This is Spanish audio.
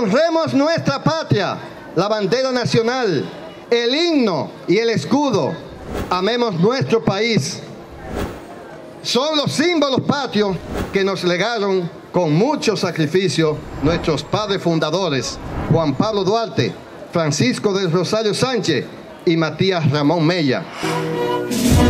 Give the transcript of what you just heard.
Honremos nuestra patria, la bandera nacional, el himno y el escudo. Amemos nuestro país. Son los símbolos patrios que nos legaron con mucho sacrificio nuestros padres fundadores, Juan Pablo Duarte, Francisco del Rosario Sánchez y Matías Ramón Mella.